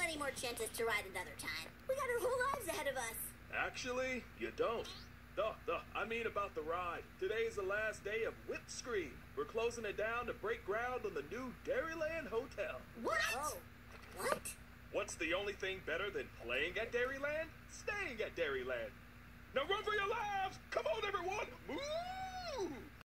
many more chances to ride another time. We got our whole lives ahead of us. Actually, you don't. I mean about the ride. Today is the last day of Whip Scream. We're closing it down to break ground on the new Dairyland Hotel. What? Oh, what? What's the only thing better than playing at Dairyland? Staying at Dairyland. Now run for your lives! Come on, everyone! Move!